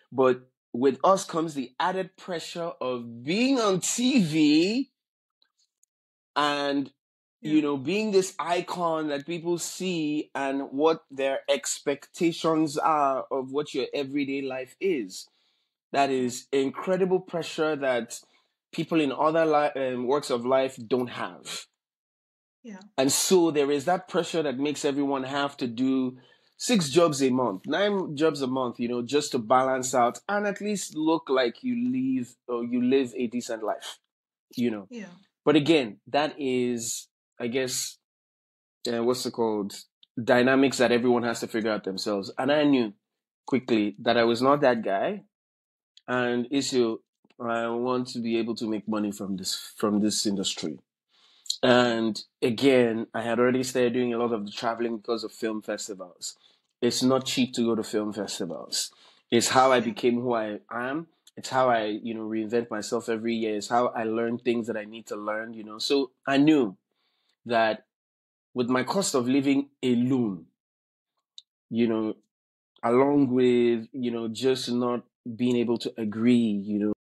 But with us comes the added pressure of being on TV and being this icon that people see and what their expectations are of what your everyday life is. That is incredible pressure that people in other works of life don't have. Yeah. And so there is that pressure that makes everyone have to do 6 jobs a month, 9 jobs a month, just to balance out and at least look like you live a decent life, Yeah. But again, that is, I guess, what's it called? Dynamics that everyone has to figure out themselves. And I knew quickly that I was not that guy. And issue, I want to be able to make money from this industry. And again, I had already started doing a lot of the traveling because of film festivals. It's not cheap to go to film festivals. It's how I Yeah. became who I am. It's how I, reinvent myself every year. It's how I learn things that I need to learn. So I knew that with my cost of living alone, you know, along with, just not being able to agree,